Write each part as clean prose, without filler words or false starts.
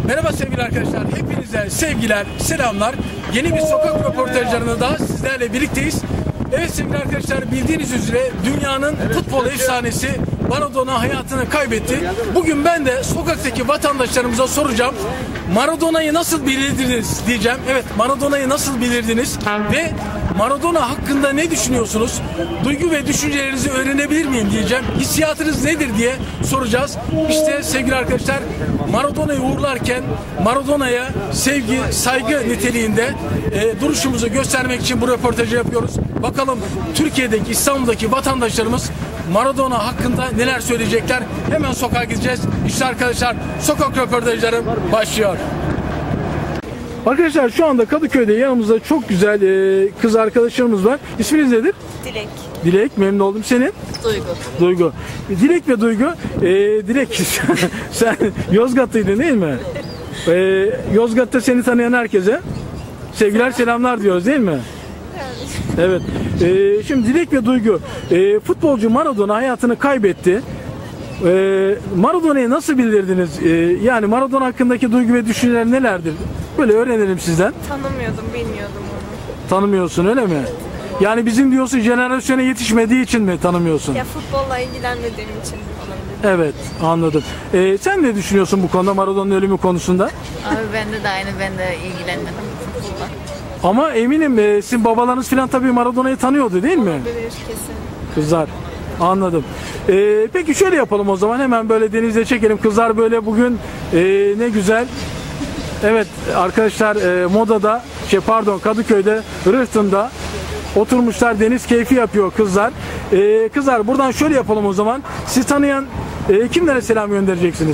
Merhaba sevgili arkadaşlar, hepinize sevgiler, selamlar. Yeni bir sokak röportajlarında da sizlerle birlikteyiz. Evet sevgili arkadaşlar, bildiğiniz üzere dünyanın futbol efsanesi Maradona hayatını kaybetti. Bugün ben de sokaktaki vatandaşlarımıza soracağım. Maradona'yı nasıl bilirdiniz diyeceğim. Evet, Maradona'yı nasıl bilirdiniz ve Maradona hakkında ne düşünüyorsunuz? Duygu ve düşüncelerinizi öğrenebilir miyim diyeceğim. Hissiyatınız nedir diye soracağız. İşte sevgili arkadaşlar, Maradona'yı uğurlarken Maradona'ya sevgi, saygı niteliğinde duruşumuzu göstermek için bu röportajı yapıyoruz. Bakalım Türkiye'deki, İstanbul'daki vatandaşlarımız Maradona hakkında neler söyleyecekler? Hemen sokağa gideceğiz. İşte arkadaşlar, sokak röportajları başlıyor. Arkadaşlar şu anda Kadıköy'de yanımızda çok güzel kız arkadaşlarımız var. İsminiz nedir? Dilek. Dilek, memnun oldum. Senin? Duygu. Duygu. Dilek ve Duygu. Dilek sen Yozgat'taydın değil mi? Yozgat'ta seni tanıyan herkese sevgiler, selamlar diyoruz değil mi? Evet. Şimdi Dilek ve Duygu, futbolcu Maradona hayatını kaybetti. Maradona'yı nasıl bilirdiniz? Yani Maradona hakkındaki duygu ve düşünceler nelerdir? Böyle öğrenelim sizden. Tanımıyordum, bilmiyordum onu. Tanımıyorsun öyle mi? Yani bizim diyorsun jenerasyona yetişmediği için mi tanımıyorsun? Ya futbolla ilgilenmediğim için olabilir. Evet, anladım. Sen ne düşünüyorsun bu konuda, Maradona'nın ölümü konusunda? Abi bende de aynı, ben de ilgilenmedim futbolla. Ama eminim sizin babalarınız falan tabii Maradona'yı tanıyordu değil mi? Olabilir kesin. Kızlar. Anladım. Peki şöyle yapalım o zaman, hemen böyle denize çekelim. Kızlar böyle bugün ne güzel. Evet arkadaşlar, Moda'da, Kadıköy'de, Rıhtım'da oturmuşlar, deniz keyfi yapıyor kızlar. Kızlar buradan şöyle yapalım o zaman. Siz tanıyan kimlere selam göndereceksiniz?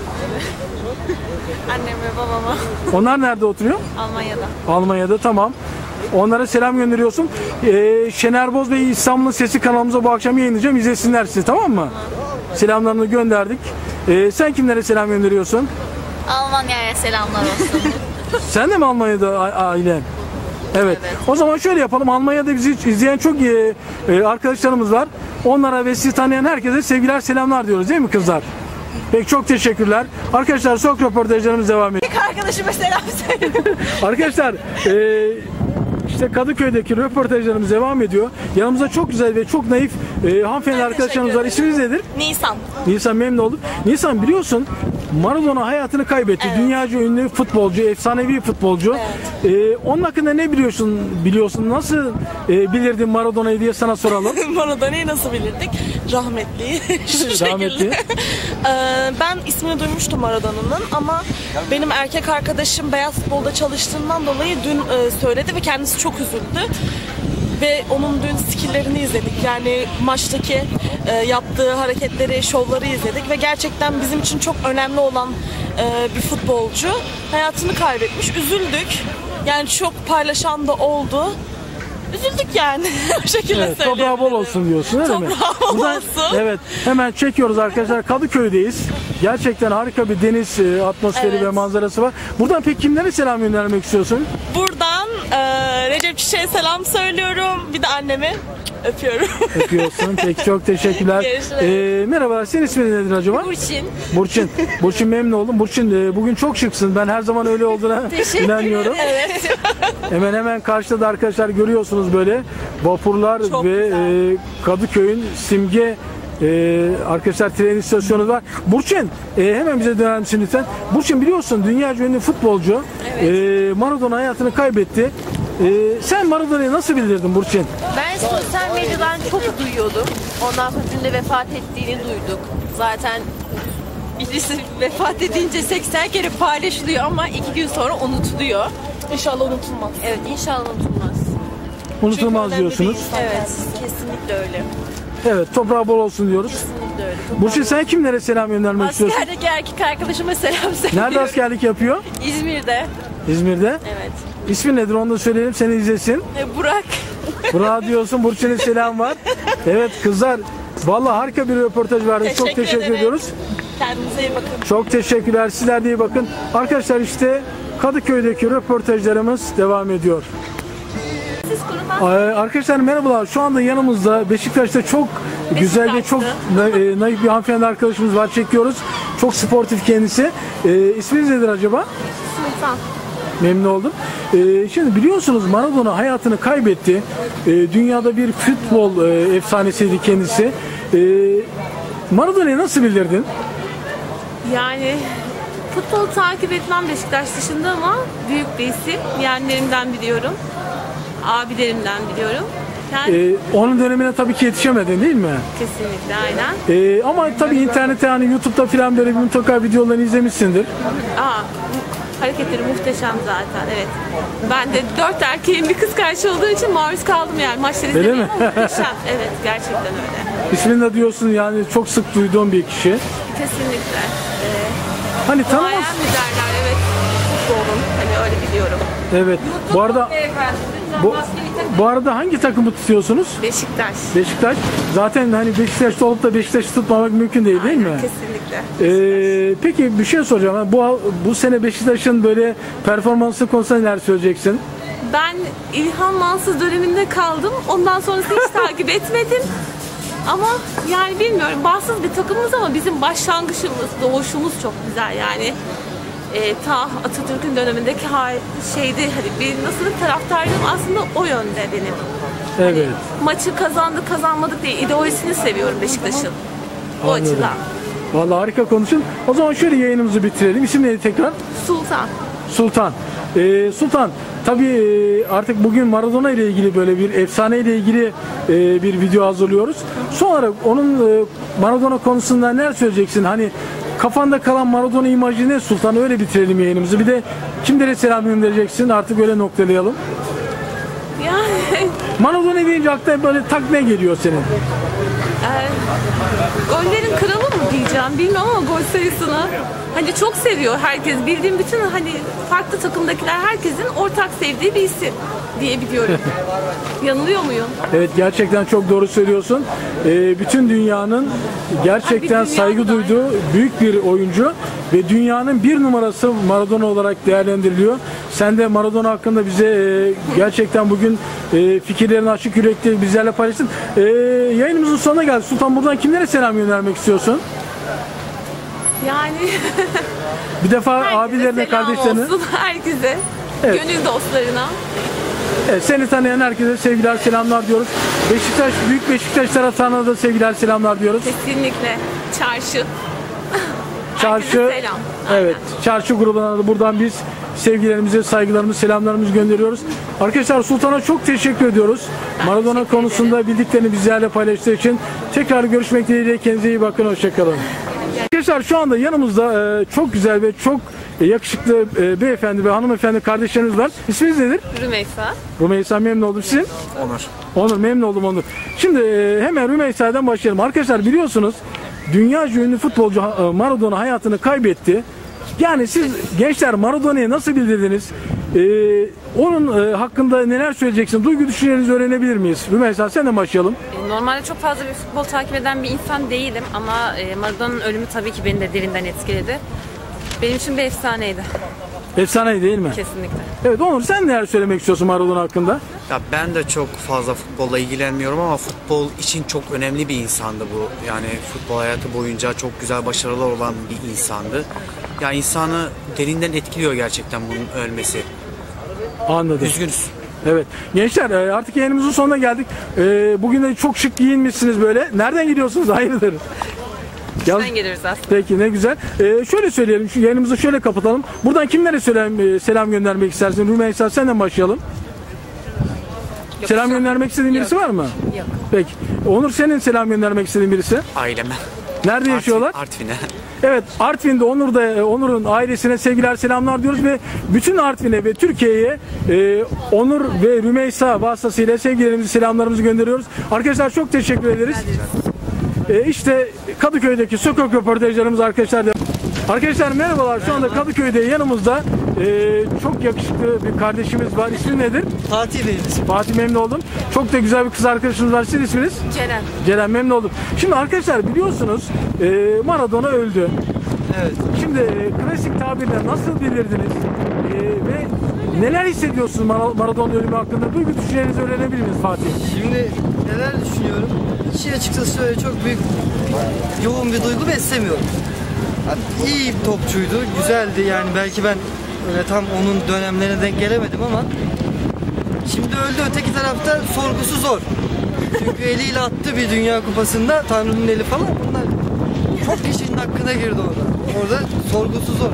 Annem ve babama. Onlar nerede oturuyor? Almanya'da. Almanya'da, tamam. Onlara selam gönderiyorsun. Şener Boz ve İstanbul'un Sesi kanalımıza bu akşam yayınlayacağım. İzlesinler sizi, tamam mı? Selamlarını gönderdik. Sen kimlere selam gönderiyorsun? Almanya'ya selamlar olsun. Sen de mi Almanya'da ailen? Evet. O zaman şöyle yapalım. Almanya'da bizi izleyen çok arkadaşlarımız var. Onlara ve sizi tanıyan herkese sevgiler, selamlar diyoruz değil mi kızlar? Peki, çok teşekkürler. Arkadaşlar sokak röportajlarımız devam ediyor. Arkadaşıma selam söyle. Arkadaşlar işte Kadıköy'deki röportajlarımız devam ediyor. Yanımızda çok güzel ve çok naif hanımefendi arkadaşlarımız var. İsminiz nedir? Nisan. Nisan, memnun oldum. Nisan, biliyorsun Maradona hayatını kaybetti. Evet. Dünyaca ünlü futbolcu, efsanevi futbolcu. Evet. Onun hakkında ne biliyorsun? Nasıl bilirdin Maradona'yı diye sana soralım. Maradona'yı nasıl bilirdik? Rahmetli. Rahmetli. Ben ismini duymuştum Maradona'nın ama benim erkek arkadaşım beyaz futbolda çalıştığından dolayı dün söyledi ve kendisi çok üzüldü. Ve onun dün skill'lerini izledik. Yani maçtaki yaptığı hareketleri, şovları izledik ve gerçekten bizim için çok önemli olan bir futbolcu hayatını kaybetmiş. Üzüldük. Yani çok paylaşan da oldu. Üzüldük yani. O şekilde evet, toprağı bol olsun diyorsun öyle mi? Toprağı bol olsun. Evet, hemen çekiyoruz arkadaşlar. Kadıköy'deyiz. Gerçekten harika bir deniz atmosferi ve manzarası var. Buradan peki kimlere selam göndermek istiyorsun? Buradan Recep Çiçek'e selam söylüyorum. Bir de annemi öpüyorum. Öpüyorsun. Peki, çok teşekkürler. Merhaba, senin ismin nedir acaba? Burçin. Burçin, memnun oldum. Burçin, bugün çok şıksın. Ben her zaman öyle olduğuna inanıyorum. Evet. Hemen karşıda da arkadaşlar görüyorsunuz böyle vapurlar çok ve Kadıköy'ün simge arkadaşlar tren istasyonu var. Burçin, hemen bize döner misin lütfen? Burçin, biliyorsun dünyaca ünlü futbolcu. Evet. Maradona hayatını kaybetti. Sen Maradona'yı nasıl bilirdin Burçin? Ben sosyal medyadan çok duyuyordum. Ondan sonra dün de vefat ettiğini duyduk. Zaten birisi vefat edince 80 kere paylaşılıyor ama 2 gün sonra unutuluyor. İnşallah unutulmaz. Evet, inşallah unutulmaz. Unutulmaz diyorsunuz. Evet, kesinlikle öyle. Evet, toprağı bol olsun diyoruz. Kesinlikle öyle. Burçin, sen kimlere selam göndermek istiyorsun? Askerdeki erkek arkadaşıma selam söylüyorum. Nerede askerlik yapıyor? İzmir'de. İzmir'de. Evet. İsmin nedir, onu da söyleyelim, seni izlesin. Burak. Burak diyorsun, Burçin'e selam var. Evet kızlar, vallahi harika bir röportaj verdik. Çok teşekkür ediyoruz. Kendinize iyi bakın. Çok teşekkürler, sizler de iyi bakın. Arkadaşlar işte Kadıköy'deki röportajlarımız devam ediyor. Arkadaşlar merhabalar. Şu anda yanımızda Beşiktaş'ta çok güzel ve çok naif bir hanımefendi arkadaşımız var. Çekiyoruz. Çok sportif kendisi. İsminiz nedir acaba? Sultan. Memnun oldum. Şimdi biliyorsunuz Maradona hayatını kaybetti. Dünyada bir futbol efsanesiydi kendisi. Maradona'yı nasıl bilirdin? Yani futbol takip etmem Beşiktaş dışında ama büyük bir isim. Yeğenlerimden biliyorum. Abilerimden biliyorum. Yani Onun dönemine tabii ki yetişemedin değil mi? kesinlikle aynen. Ama tabii internette yani YouTube'da falan böyle bir mutlaka videolarını izlemişsindir. Hareketleri muhteşem zaten, evet. Ben de 4 erkeğin bir kız karşı olduğu için maruz kaldım yani maçları Öyle izlemeye. mi? Muhteşem, evet, gerçekten öyle. İsmini de diyorsun yani çok sık duyduğum bir kişi. Kesinlikle. Hani tanımaz. Duayen mi derler, evet, futbolun, hani öyle biliyorum. Evet. Bu arada hangi takımı tutuyorsunuz? Beşiktaş. Beşiktaş. Zaten hani Beşiktaş'ta olup da Beşiktaş'ı tutmamak mümkün değil mi? Kesinlikle. Peki bir şey soracağım. Bu sene Beşiktaş'ın böyle performansı konusunda neler söyleyeceksin? Ben İlhan Mansız döneminde kaldım. Ondan sonrası hiç takip etmedim. Ama yani bilmiyorum, bağımsız bir takımımız ama bizim başlangıcımız, doğuşumuz çok güzel yani. Ta Atatürk'ün dönemindeki şeydi, hani bir nasıl taraftarlığım aslında o yönde benim. Evet. Maçı kazandık kazanmadık diye ideolojisini seviyorum Beşiktaş'ın. O Anladım. açıdan. Vallahi harika konuşun. O zaman şöyle yayınımızı bitirelim. İsim neydi tekrar? Sultan. Sultan. Sultan, tabii artık bugün Maradona ile ilgili böyle bir efsane ile ilgili bir video hazırlıyoruz. Son olarak onun Maradona konusunda neler söyleyeceksin? Hani kafanda kalan Maradona imajı ne Sultan? Öyle bitirelim yayınımızı. Bir de kimlere selam göndereceksin? Artık öyle noktalayalım. Yani Maradona deyince aklına böyle tak ne geliyor senin? gollerin kralı mı diyeceğim bilmiyorum ama gol sayısını hani çok seviyor herkes. Bildiğim bütün hani farklı takımdakiler herkesin ortak sevdiği bir isim diyebiliyorum. Yanılıyor muyum? Evet, gerçekten çok doğru söylüyorsun. Bütün dünyanın gerçekten Ay, bir dünya saygı da duyduğu büyük bir oyuncu ve dünyanın bir numarası Maradona olarak değerlendiriliyor. Sen de Maradona hakkında bize gerçekten bugün fikirlerini açık yürekli bizlerle paylaştın. Yayınımızın sonuna geldik. Sultan, buradan kimlere selam göndermek istiyorsun? Yani Bir defa herkese abilerine, selam kardeşlerine. olsun, herkese, Evet. gönül dostlarına. Evet, seni tanıyan herkese sevgiler, selamlar diyoruz. Beşiktaş, büyük Beşiktaş taraftarına da sevgiler, selamlar diyoruz. Kesinlikle çarşı. Çarşı, Herkese selam. evet, çarşı grubuna da buradan biz sevgilerimizi, saygılarımızı, selamlarımızı gönderiyoruz. Arkadaşlar, Sultan'a çok teşekkür ediyoruz. Maradona konusunda bildiklerini bizlerle paylaştığı için. Tekrar görüşmek dileğiyle, kendinize iyi bakın, hoşçakalın. Arkadaşlar, şu anda yanımızda çok güzel ve çok yakışıklı beyefendi ve hanımefendi kardeşlerimiz var. İsminiz nedir? Rümeysa. Rümeysa, memnun oldum. Sizin? Onur. Onur, memnun oldum Onur. Şimdi hemen Rümeysa'dan başlayalım. Arkadaşlar, biliyorsunuz dünyaca ünlü futbolcu Maradona hayatını kaybetti. Yani siz gençler Maradona'yı nasıl bildirdiniz? Onun hakkında neler söyleyeceksiniz? Duygu düşüncelerinizi öğrenebilir miyiz? Rümeysa, senden başlayalım. Normalde çok fazla bir futbol takip eden bir insan değilim ama Maradona'nın ölümü tabii ki beni de derinden etkiledi. Benim için bir efsaneydi. Efsane değil mi? Kesinlikle. Evet, Onur, sen neler söylemek istiyorsun Maradona hakkında? Ya ben de çok fazla futbolla ilgilenmiyorum ama futbol için çok önemli bir insandı bu. Yani futbol hayatı boyunca çok güzel başarılar olan bir insandı. Ya insanı derinden etkiliyor gerçekten bunun ölmesi. Anladım. Üzgünüz. Evet. Gençler, artık yayınımızın sonuna geldik. Bugün de çok şık giyinmişsiniz böyle. Nereden gidiyorsunuz? Hayırdır? Bizden geliriz aslında. Peki, ne güzel. Şöyle söyleyelim, şu yayınımızı şöyle kapatalım. Buradan kimlere selam göndermek istersin? Rümeysa, senden başlayalım. Selam göndermek istediğin birisi var mı? Yok. Peki. Onur, senin selam göndermek istediğin birisi? Aileme. Nerede yaşıyorlar? Artvin'e. Evet, Artvin'de Onur'un ailesine sevgiler, selamlar diyoruz ve bütün Artvin'e ve Türkiye'ye Onur ve Rümeysa vasıtasıyla sevgilerimizi, selamlarımızı gönderiyoruz. Arkadaşlar, çok teşekkür ederiz. İşte Kadıköy'deki sokak röportajlarımız arkadaşlar. Arkadaşlar merhabalar, şu anda Kadıköy'de yanımızda çok yakışıklı bir kardeşimiz var. İsmi nedir? Fatih Bey'in ismi. Fatih, memnun oldum. Çok da güzel bir kız arkadaşımız var. Sizin isminiz? Ceren. Ceren, memnun oldum. Şimdi arkadaşlar, biliyorsunuz Maradona öldü. Evet. Şimdi klasik tabirle nasıl bilirdiniz ve neler hissediyorsunuz Maradona ölümü hakkında? Duygu düşüncelerinizi öğrenebilir miyiz Fatih? Şimdi neler düşünüyorum? İçi açıkçası öyle çok büyük, yoğun bir duygu beslemiyorum. İyi bir topçuydu, güzeldi yani belki ben öyle tam onun dönemlerine denk gelemedim ama şimdi öldü. Öteki tarafta sorgusu zor. Çünkü eliyle attı bir Dünya Kupası'nda, Tanrı'nın eli falan, bunlar çok kişinin hakkına girdi orada. Orada sorgusu zor.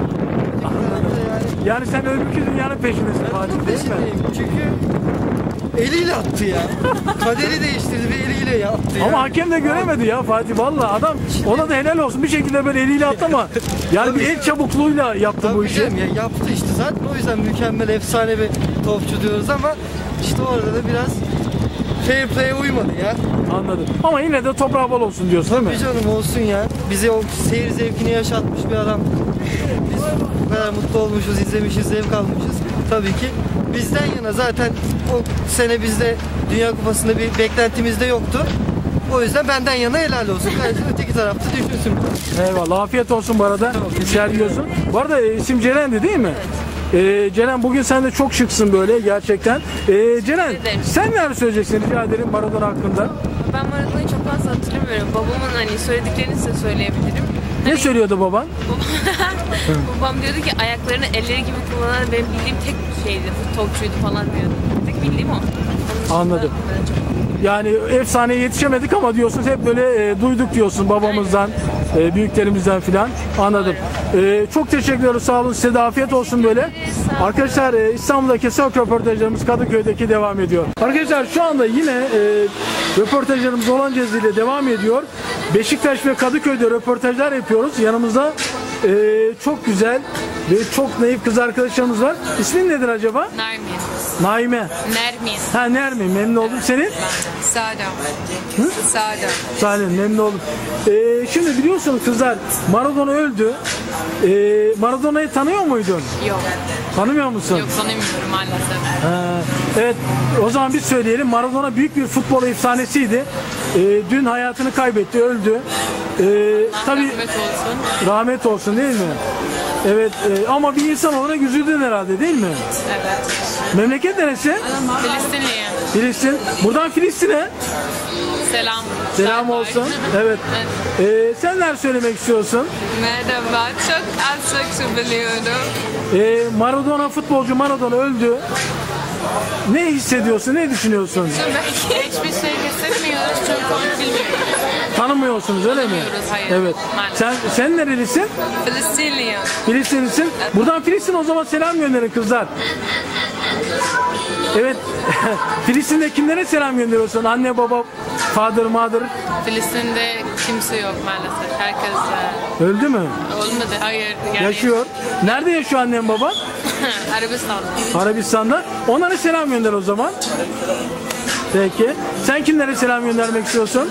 Yani sen öbürkü dünyanın peşindesin Fatih, değil mi? Peşindeyim çünkü eliyle attı ya. Kaderi değiştirdi ve eliyle yaptı ya. Ama hakem de göremedi ya Fatih, vallahi adam, ona da helal olsun, bir şekilde böyle eliyle attı ama yani bir el çabukluğuyla yaptı bu işi. Ya, yaptı işte zaten, o yüzden mükemmel, efsane bir topçu diyoruz ama işte orada da biraz fair play'e uymadı ya. Anladım. Ama yine de toprağı bol olsun diyorsun, değil mi? Tabii canım, olsun ya. Bize o seyir zevkini yaşatmış bir adam. Biz bu kadar mutlu olmuşuz, izlemişiz, zevk almışız. Tabii ki bizden yana, zaten o sene bizde Dünya Kupası'nda bir beklentimiz de yoktu. O yüzden benden yana helal olsun. Kardeşim öteki tarafta düşünsün. Eyvallah, afiyet olsun bu arada. İçeriyorsun. Bu arada isim Ceren'di değil mi? Ceren, bugün sen de çok şıksın böyle gerçekten. Ceren, sen neler söyleyeceksin rica ederim Maradona hakkında? Ben Maradona'yı çok fazla hatırlamıyorum. Babamın hani söylediklerini size söyleyebilirim. Ne söylüyordu baban? Babam diyordu ki ayaklarını elleri gibi kullanan benim bildiğim tek şeydi. Topçuydu falan diyordu. Tek bildiğim o. Anladım. Yani efsaneye yetişemedik ama diyorsun hep böyle duyduk diyorsun babamızdan, büyüklerimizden filan. Anladım. Çok teşekkür ediyoruz. Sağ olun. Size de afiyet olsun böyle. Arkadaşlar İstanbul'daki sokak röportajlarımız Kadıköy'deki devam ediyor. Arkadaşlar şu anda yine röportajlarımız olan ile devam ediyor. Beşiktaş ve Kadıköy'de röportajlar yapıyoruz. Yanımızda çok güzel ve çok naif kız arkadaşlarımız var. İsmin nedir acaba? Nermin. Naime. Nermin. Ha, Nermin. Memnun oldum. Senin? Sada. Hı? Sada. Salim, memnun oldum. Şimdi biliyorsunuz kızlar, Maradona öldü. Maradona'yı tanıyor muydun? Yok. Tanımıyor musun? Yok, tanımıyorum maalesef. Evet, o zaman biz söyleyelim. Maradona büyük bir futbol efsanesiydi. Dün hayatını kaybetti, öldü. Tabii Rahmet olsun. rahmet olsun, değil mi? Evet, ama bir insan olarak üzüldün herhalde, değil mi? Evet. Memleket neresi? Filistinliyim. Filistin. Buradan Filistin'e Selam. selam olsun. Evet. Sen neler söylemek istiyorsun? Merhaba. Çok az çok biliyorum. Maradona, futbolcu Maradona öldü. Ne hissediyorsun, ne düşünüyorsun? Belki hiçbir şey hissetmiyoruz. Çok bilmiyoruz. Tanımıyorsunuz, öyle mi? Tanımıyoruz, hayır. Evet. Maalesef. Sen nerelisin? Filistinliyim. Filistinlisin. Buradan Filistin, o zaman selam gönderin kızlar. Evet. Filistin'de kimlere selam gönderiyorsun? Anne, baba, father, mother. Filistin'de kimse yok maalesef. Herkes Öldü mü? olmadı. Hayır. Yani, Yaşıyor. Nerede yaşıyor annen, baban? Arabistan'da. Arabistan'da. Onlara selam gönder o zaman. Peki. Sen kimlere selam göndermek istiyorsun?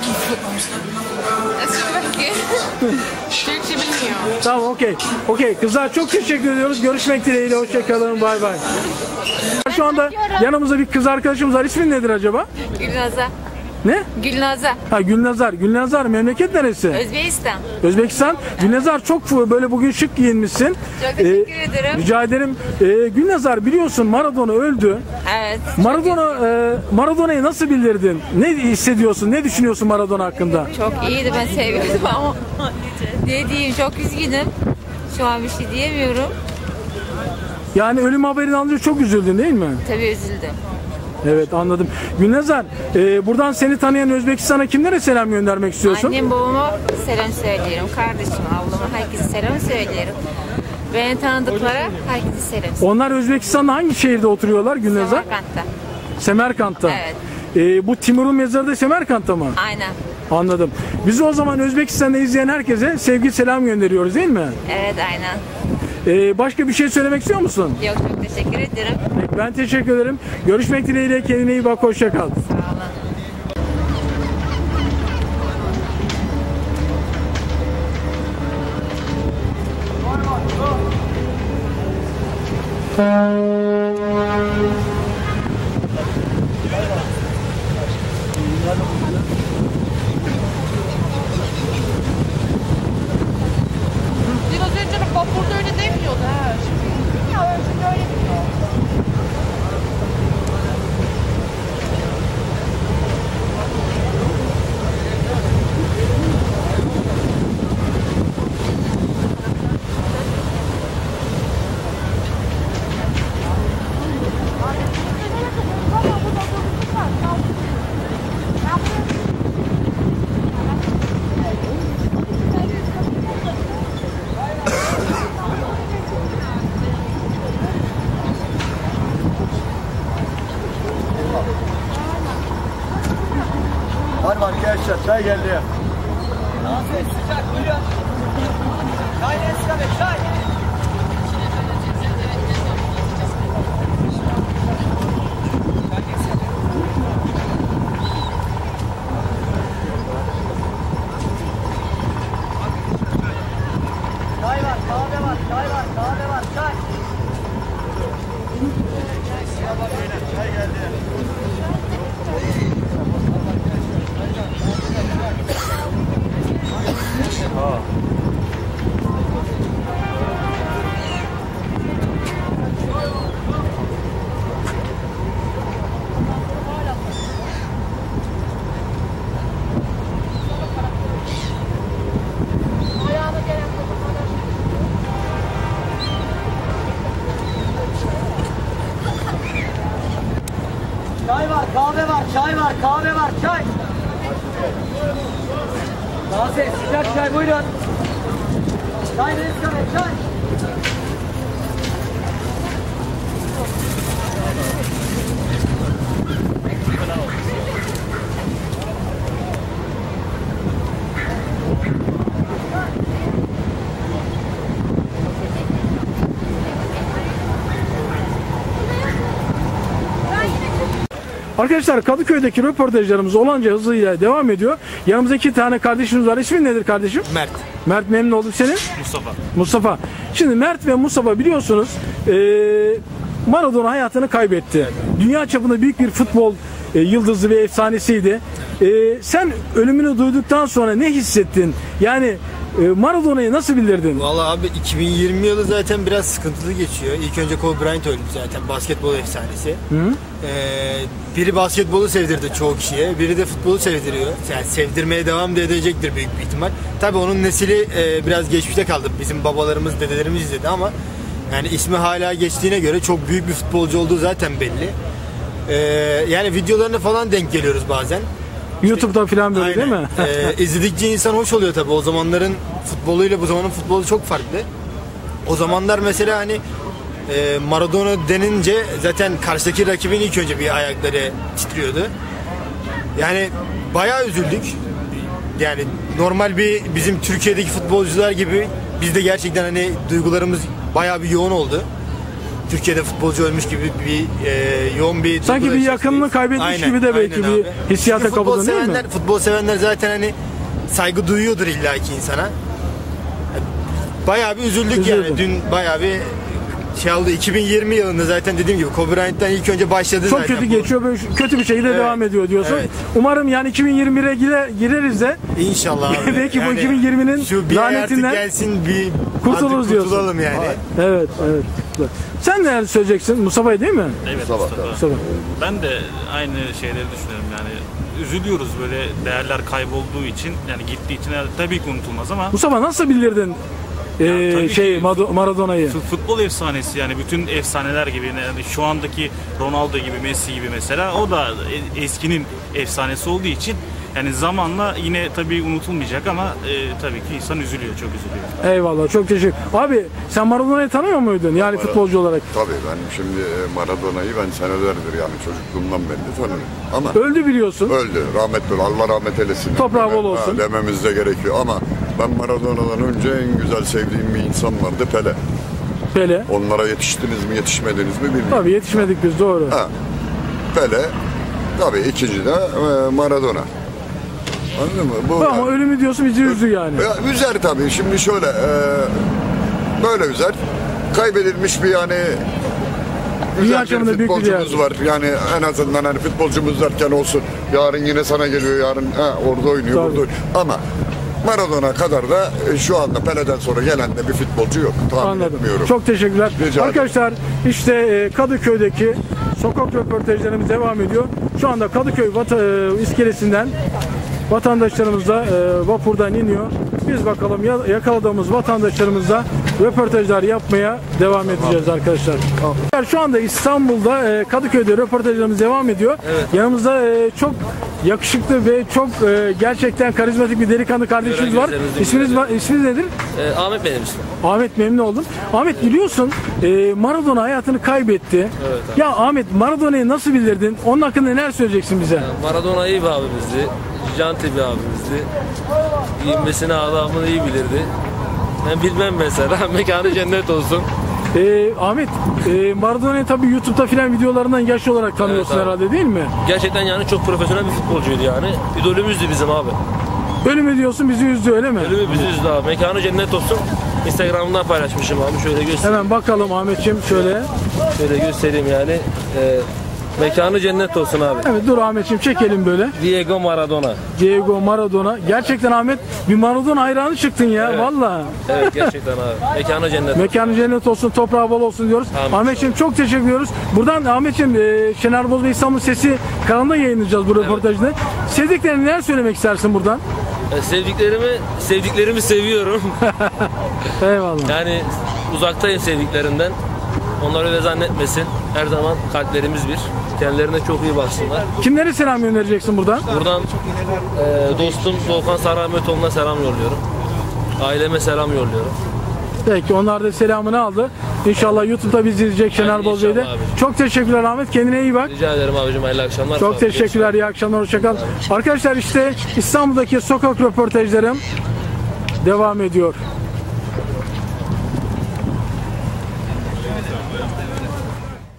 Türkçe bilmiyor. Tamam, okey. Okey. Kızlar çok teşekkür ediyoruz. Görüşmek dileğiyle. Hoşçakalın. Bay bay. Şu anda yanımızda bir kız arkadaşımız var. İsmin nedir acaba? Gülnaz'a. Ne? Gülnaz'a. Ha, Gülnazar. Gülnazar, memleket neresi? Özbekistan. Özbekistan. Gülnazar, çok böyle bugün şık giyinmişsin. Çok teşekkür ederim. Rica ederim. Gülnazar, biliyorsun Maradona öldü. Evet. Maradona'yı nasıl bilirdin? Ne hissediyorsun? Ne düşünüyorsun Maradona hakkında? Çok iyiydi, ben seviyordum ama ne diyeyim, çok üzgünüm. Şu an bir şey diyemiyorum. Yani ölüm haberini alınca çok üzüldün, değil mi? Tabii üzüldüm. Evet, anladım. Gülnazar, buradan seni tanıyan Özbekistan'a kimlere selam göndermek istiyorsun? Annem babama selam söylüyorum. Kardeşim, ablama herkese selam söylüyorum. Beni tanıdıklara herkese selam söylüyorum. Onlar Özbekistan'da hangi şehirde oturuyorlar Gülnazar? Semerkant'ta. Semerkant'ta. Evet. Bu Timur'un mezarı da Semerkant'ta mı? Aynen. Anladım. Biz o zaman Özbekistan'da izleyen herkese sevgi selam gönderiyoruz, değil mi? Evet, aynen. Başka bir şey söylemek istiyor musun? Yok, çok teşekkür ederim. Ben teşekkür ederim. Görüşmek dileğiyle, kendine iyi bak, hoşça kal. Sağ olun. Biraz önce vapurda öyle demiyordu ha. Ya önce öyle diyor. arkadaşlar. Çay geldi ya. Sıcak buyurun. Çay ne sıcak çay. Çay var, kahve var, çay var, kahve var, çay. Çay geldi. Çay var, kahve var, çay var, kahve var, çay. Taze, sıcak çay buyurun. Çay ne istemek, çay. Arkadaşlar Kadıköy'deki röportajlarımız olanca hızıyla devam ediyor. Yanımızda 2 tane kardeşimiz var. İsmin nedir kardeşim? Mert. Mert, memnun olduk senin. Mustafa. Mustafa. Şimdi Mert ve Mustafa biliyorsunuz Maradona hayatını kaybetti. Dünya çapında büyük bir futbol yıldızı ve efsanesiydi. Sen ölümünü duyduktan sonra ne hissettin? Yani Maradona'yı nasıl bildirdin? Vallahi abi 2020 yılı zaten biraz sıkıntılı geçiyor. İlk önce Kobe Bryant öldü zaten, basketbol efsanesi. Biri basketbolu sevdirdi çoğu kişiye, biri de futbolu sevdiriyor. Yani sevdirmeye devam da edecektir büyük bir ihtimal. Tabii onun nesili biraz geçmişte kaldı. Bizim babalarımız, dedelerimiz izledi ama yani ismi hala geçtiğine göre çok büyük bir futbolcu olduğu zaten belli. Yani videolarına falan denk geliyoruz bazen. YouTube'da falan böyle değil mi? İzledikçe insan hoş oluyor tabii. O zamanların futboluyla bu zamanın futbolu çok farklı. O zamanlar mesela hani Maradona denince zaten karşıdaki rakibin ilk önce bir ayakları titriyordu. Yani bayağı üzüldük. Yani normal bir bizim Türkiye'deki futbolcular gibi biz de gerçekten hani duygularımız bayağı bir yoğun oldu. Türkiye'de futbolcu ölmüş gibi bir yoğun bir... Sanki bir yakınını kaybetmiş gibi de belki bir hissiyata kapıldın değil mi? Futbol sevenler zaten hani saygı duyuyordur illaki insana. Bayağı bir üzüldük yani. Dün bayağı bir şey oldu. 2020 yılında zaten dediğim gibi Kobe Bryant'tan ilk önce başladı çok zaten. Çok kötü geçiyor, böyle kötü bir şekilde devam ediyor diyorsun. Evet. Umarım yani 2021'e gireriz de. İnşallah abi. Belki yani bu 2020'nin şu bir lanetinden gelsin, bir kurtulalım diyorsun. Kurtulalım yani. Evet, evet. Sen neler söyleyeceksin? Mustafa değil mi? Evet, Mustafa. Ben de aynı şeyleri düşünüyorum yani. Üzülüyoruz böyle değerler kaybolduğu için, yani gittiği için tabii ki unutulmaz ama. Mustafa nasıl bildirdin Maradona'yı? Futbol efsanesi yani, bütün efsaneler gibi, yani şu andaki Ronaldo gibi, Messi gibi mesela, o da eskinin efsanesi olduğu için yani zamanla yine tabii unutulmayacak ama tabii ki insan üzülüyor, çok üzülüyor. Eyvallah, çok teşekkür. Abi sen Maradona'yı tanıyor muydun yani futbolcu olarak? Tabii ben şimdi Maradona'yı senelerdir yani çocukluğumdan beri tanıyorum. Ama öldü biliyorsun. Öldü, rahmetli, Allah rahmet eylesin. Toprağı bol olsun. Dememiz de gerekiyor ama ben Maradona'dan önce en güzel sevdiğim bir insan vardı, Pele. Pele. Onlara yetiştiniz mi yetişmediniz mi bilmiyorum. Tabii yetişmedik biz, doğru. Pele, tabii ikinci de Maradona. Anladın mı? Bu ama yani, ölümü diyorsun bizi üzdü yani. Üzer tabii. Şimdi şöyle böyle üzer. Kaybedilmiş bir yani güzel bir futbolcumuz var. Yani en azından hani futbolcumuz derken olsun. Yarın yine sana geliyor, yarın orada oynuyor, tabii. Burada oynuyor. Ama Maradona kadar da şu anda Pele'den sonra gelen de bir futbolcu yok. Tahmin etmiyorum. Çok teşekkürler. Rica arkadaşlar işte Kadıköy'deki sokak röportajlarımız devam ediyor. Şu anda Kadıköy iskelesinden vatandaşlarımız da vapurdan iniyor. Biz bakalım yakaladığımız vatandaşlarımızla röportajlar yapmaya devam edeceğiz arkadaşlar. Şu anda İstanbul'da Kadıköy'de röportajlarımız devam ediyor. Evet. Yanımızda çok yakışıklı ve çok gerçekten karizmatik bir delikanlı kardeşimiz var. İsminiz nedir? Ahmet benim ismim. Ahmet, memnun oldum. Ahmet biliyorsun Maradona hayatını kaybetti. Evet, ya Ahmet, Maradona'yı nasıl bildirdin? Onun hakkında neler söyleyeceksin bize? Maradona iyi bir abimizdi. janti bir abimizdi. Giyinmesini, adamını iyi bilirdi. Ben bilmem mesela. Mekanı cennet olsun. Ahmet, Maradona'yı tabii YouTube'da filan videolarından yaş olarak tanıyorsun Evet, herhalde değil mi? Gerçekten yani çok profesyonel bir futbolcuydu yani. İdolümüzdü bizim abi. Ölümü diyorsun, bizi üzdü öyle mi? Ölümü bizi üzdü abi. Mekanı cennet olsun. Instagram'dan paylaşmışım abi. Şöyle göstereyim. Hemen bakalım Ahmetciğim şöyle. Şöyle göstereyim yani. Mekanı cennet olsun abi. Evet dur Ahmetciğim çekelim böyle. Diego Maradona. Diego Maradona. Gerçekten Ahmet bir Maradona hayranı çıktın ya Evet. Vallahi. Evet gerçekten abi. Mekanı cennet olsun. Mekanı cennet olsun, toprağı bol olsun diyoruz. Tamam. Ahmetciğim çok teşekkür ediyoruz. Buradan Ahmetciğim Şener Boz ve İstanbul Sesi kanalında yayınlayacağız bu röportajını. Sevdiklerine neler söylemek istersin buradan? Sevdiklerimi seviyorum. Eyvallah. Yani uzaktayım sevdiklerimden. Onlar öyle zannetmesin. Her zaman kalplerimiz bir. Kendilerine çok iyi baksınlar. Kimlere selam göndereceksin buradan? Buradan dostum Volkan Sarahmetoğlu'na selam yolluyorum. Aileme selam yolluyorum. Peki onlar da selamını aldı. İnşallah YouTube'da bizi izleyecek Şener Boz Bey de. Çok teşekkürler Ahmet. Kendine iyi bak. Rica ederim abicim. Hayırlı akşamlar. Çok teşekkürler. İyi akşamlar. Hoşça kal. Arkadaşlar işte İstanbul'daki sokak röportajlarım devam ediyor.